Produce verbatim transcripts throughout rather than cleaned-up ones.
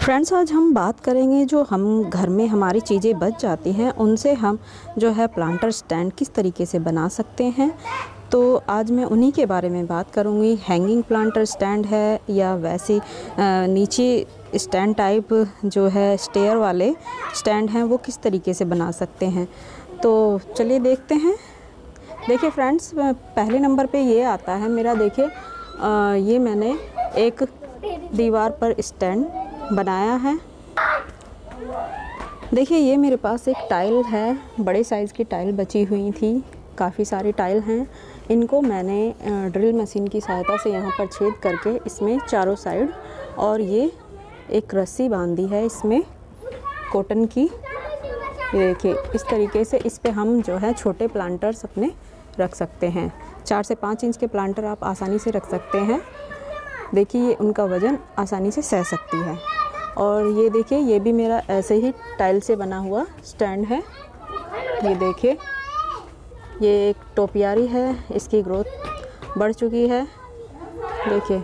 Friends, आज हम बात करेंगे जो हम घर में हमारी चीज़ें बच जाती हैं उनसे हम जो है प्लांटर स्टैंड किस तरीके से बना सकते हैं। तो आज मैं उन्हीं के बारे में बात करूंगी। हैंगिंग प्लांटर स्टैंड है या वैसे नीचे स्टैंड टाइप जो है स्टेयर वाले स्टैंड हैं वो किस तरीके से बना सकते हैं। तो चलिए देखते हैं। देखिए फ्रेंड्स, पहले नंबर पे ये आता है मेरा। देखिए ये मैंने एक दीवार पर स्टैंड बनाया है। देखिए ये मेरे पास एक टाइल है, बड़े साइज़ की टाइल बची हुई थी, काफ़ी सारी टाइल हैं। इनको मैंने ड्रिल मशीन की सहायता से यहाँ पर छेद करके इसमें चारों साइड और ये एक रस्सी बांधी है इसमें कॉटन की। ये देखिए इस तरीके से इस पे हम जो है छोटे प्लांटर्स अपने रख सकते हैं। चार से पाँच इंच के प्लांटर आप आसानी से रख सकते हैं। देखिए ये उनका वज़न आसानी से सह सकती है। और ये देखिए ये भी मेरा ऐसे ही टाइल से बना हुआ स्टैंड है। ये देखिए ये एक टोपियारी है, इसकी ग्रोथ बढ़ चुकी है। देखिए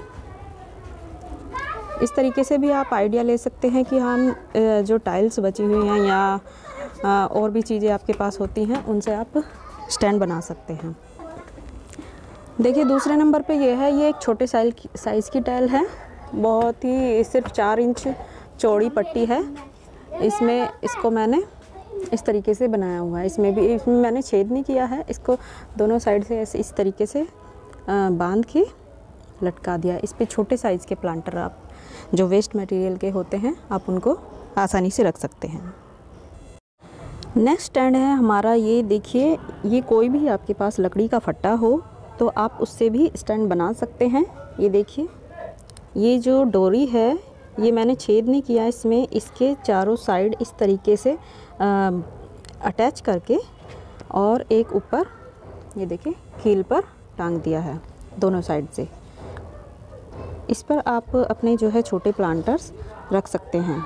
इस तरीके से भी आप आइडिया ले सकते हैं कि हम जो टाइल्स बची हुई हैं या और भी चीज़ें आपके पास होती हैं उनसे आप स्टैंड बना सकते हैं। देखिए दूसरे नंबर पे ये है, ये एक छोटे साइज की साइज़ की टाइल है, बहुत ही सिर्फ चार इंच चौड़ी पट्टी है। इसमें इसको मैंने इस तरीके से बनाया हुआ है। इसमें भी इसमें मैंने छेद नहीं किया है, इसको दोनों साइड से ऐसे इस तरीके से बांध के लटका दिया। इस पे छोटे साइज़ के प्लांटर आप जो वेस्ट मटेरियल के होते हैं आप उनको आसानी से रख सकते हैं। नेक्स्ट स्टैंड है हमारा। ये देखिए ये कोई भी आपके पास लकड़ी का फट्टा हो तो आप उससे भी स्टैंड बना सकते हैं। ये देखिए ये जो डोरी है ये मैंने छेद नहीं किया, इसमें इसके चारों साइड इस तरीके से आ, अटैच करके और एक ऊपर ये देखिए कील पर टांग दिया है दोनों साइड से। इस पर आप अपने जो है छोटे प्लांटर्स रख सकते हैं।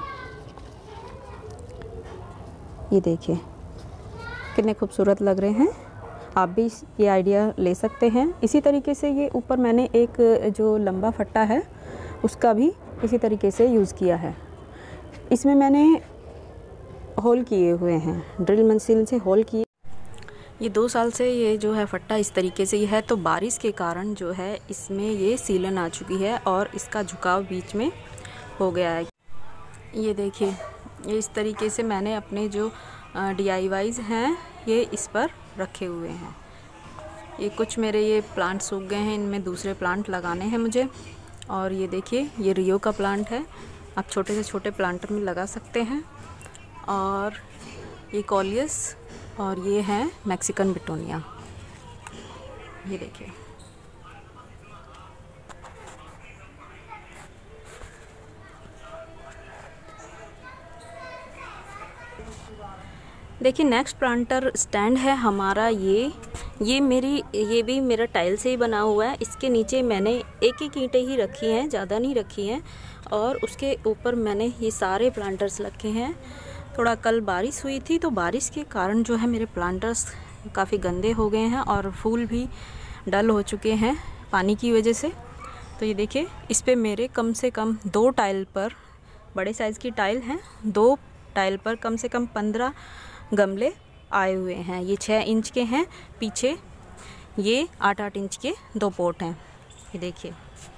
ये देखिए कितने खूबसूरत लग रहे हैं, आप भी ये आइडिया ले सकते हैं। इसी तरीके से ये ऊपर मैंने एक जो लंबा फट्टा है उसका भी इसी तरीके से यूज़ किया है। इसमें मैंने होल किए हुए हैं, ड्रिल मशीन से होल किए। ये दो साल से ये जो है फट्टा इस तरीके से ही है, तो बारिश के कारण जो है इसमें ये सीलन आ चुकी है और इसका झुकाव बीच में हो गया है। ये देखिए ये इस तरीके से मैंने अपने जो डी आई वाईज़ हैं ये इस पर रखे हुए हैं। ये कुछ मेरे ये प्लांट सूख गए हैं, इनमें दूसरे प्लांट लगाने हैं मुझे। और ये देखिए ये रियो का प्लांट है, आप छोटे से छोटे प्लांटर में लगा सकते हैं। और ये कॉलियस और ये है मैक्सिकन बिटोनिया। ये देखिए देखिए नेक्स्ट प्लांटर स्टैंड है हमारा। ये ये मेरी ये भी मेरा टाइल से ही बना हुआ है। इसके नीचे मैंने एक एक ईंटें ही रखी हैं, ज़्यादा नहीं रखी हैं। और उसके ऊपर मैंने ये सारे प्लांटर्स रखे हैं। थोड़ा कल बारिश हुई थी तो बारिश के कारण जो है मेरे प्लांटर्स काफ़ी गंदे हो गए हैं और फूल भी डल हो चुके हैं पानी की वजह से। तो ये देखिए इस पे मेरे कम से कम दो टाइल पर, बड़े साइज़ की टाइल हैं, दो टाइल पर कम से कम पंद्रह गमले आए हुए हैं। ये छः इंच के हैं, पीछे ये आठ आठ इंच के दो पॉट हैं। ये देखिए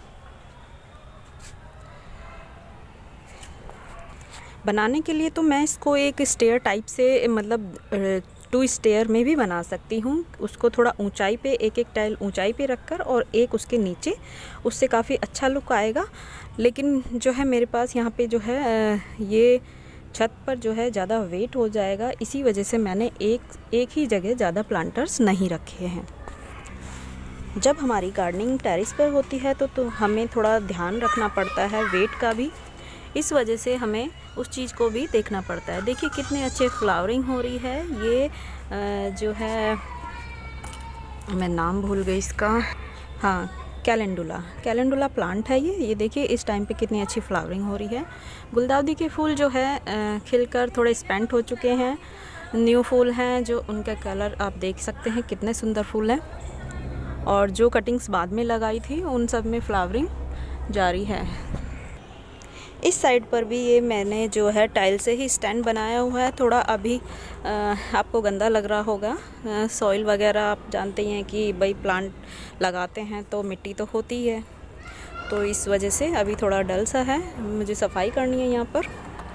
बनाने के लिए तो मैं इसको एक स्टेयर टाइप से, मतलब टू स्टेयर में भी बना सकती हूँ। उसको थोड़ा ऊंचाई पे, एक एक टाइल ऊंचाई पे रखकर और एक उसके नीचे, उससे काफ़ी अच्छा लुक आएगा। लेकिन जो है मेरे पास यहाँ पे जो है ये छत पर जो है ज़्यादा वेट हो जाएगा, इसी वजह से मैंने एक एक ही जगह ज़्यादा प्लांटर्स नहीं रखे हैं। जब हमारी गार्डनिंग टेरेस पर होती है तो तो हमें थोड़ा ध्यान रखना पड़ता है वेट का भी, इस वजह से हमें उस चीज़ को भी देखना पड़ता है। देखिए कितने अच्छे फ्लावरिंग हो रही है। ये जो है मैं नाम भूल गई इसका, हाँ कैलेंडुला कैलेंडुला प्लांट है ये। ये देखिए इस टाइम पे कितनी अच्छी फ्लावरिंग हो रही है। गुलदाउदी के फूल जो है खिलकर थोड़े स्पेंट हो चुके हैं, न्यू फूल हैं जो उनका कलर आप देख सकते हैं कितने सुंदर फूल हैं। और जो कटिंग्स बाद में लगाई थी उन सब में फ्लावरिंग जारी है। इस साइड पर भी ये मैंने जो है टाइल से ही स्टैंड बनाया हुआ है। थोड़ा अभी आ, आपको गंदा लग रहा होगा, सॉइल वगैरह आप जानते ही हैं कि भाई प्लांट लगाते हैं तो मिट्टी तो होती है, तो इस वजह से अभी थोड़ा डल सा है, मुझे सफाई करनी है यहाँ पर।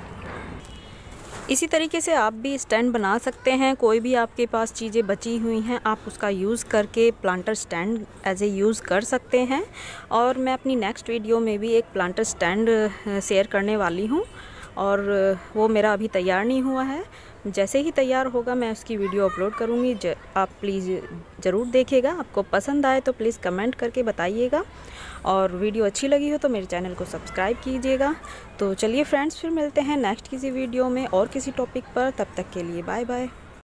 इसी तरीके से आप भी स्टैंड बना सकते हैं। कोई भी आपके पास चीज़ें बची हुई हैं आप उसका यूज़ करके planter stand as a use कर सकते हैं। और मैं अपनी नेक्स्ट वीडियो में भी एक प्लांटर स्टैंड शेयर करने वाली हूँ, और वो मेरा अभी तैयार नहीं हुआ है। जैसे ही तैयार होगा मैं उसकी वीडियो अपलोड करूँगी, आप प्लीज़ ज़रूर देखिएगा। आपको पसंद आए तो प्लीज़ कमेंट करके बताइएगा, और वीडियो अच्छी लगी हो तो मेरे चैनल को सब्सक्राइब कीजिएगा। तो चलिए फ्रेंड्स, फिर मिलते हैं नेक्स्ट किसी वीडियो में और किसी टॉपिक पर। तब तक के लिए बाय बाय।